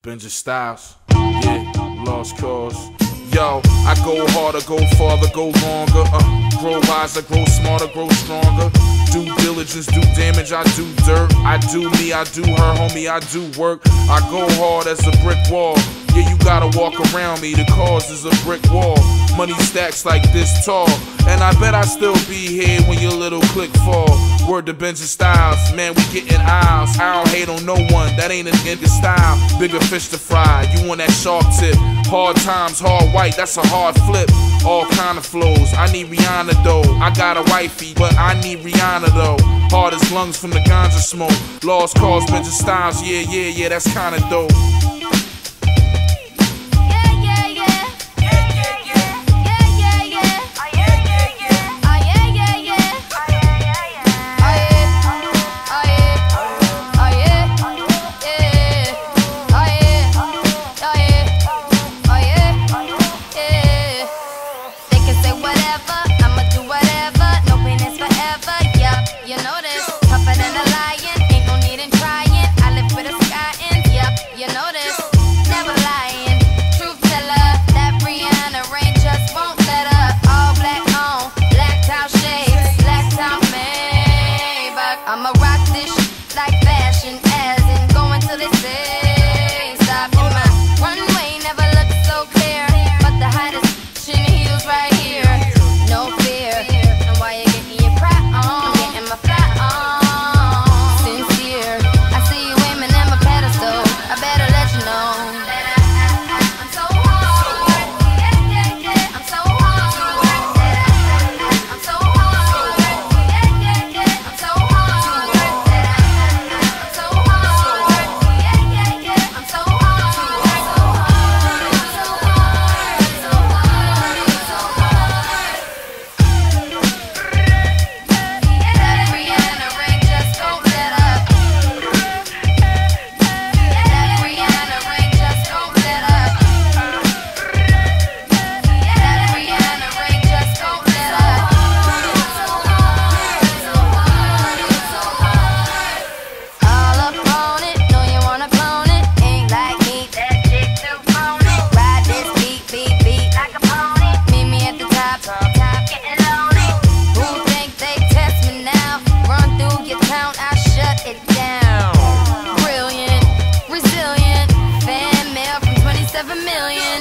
Benji Styles, yeah, Lost Cause. Yo, I go harder, go farther, go longer, grow wiser, grow smarter, grow stronger. Do diligence, do damage, I do dirt. I do me, I do her, homie, I do work. I go hard as a brick wall. Yeah, you gotta walk around me, the cause is a brick wall. Money stacks like this tall, and I bet I still be here when your little click fall. Word to Benji Styles, man, we getting aisles. I don't hate on no one, that ain't a nigga style. Bigger fish to fry, you want that shark tip. Hard times, hard white, that's a hard flip. All kind of flows, I need Rihanna though. I got a wifey, but I need Rihanna though. Hard as lungs from the ganja smoke. Lost Cause, Benji Styles, yeah, that's kinda dope. I'ma rock this shit like fashion, as in going till they say stop. In my runway never looked so clear, but the hottest chin heels right here. No fear, and why you getting your pride on? I'm getting my fly on. Sincere, I see you aiming at my pedestal. I better let you know that I'm so hard. Yeah, I'm so hard. I'm so hard. Yeah, I'm so hard. Brilliant, resilient, fan mail from 27 million.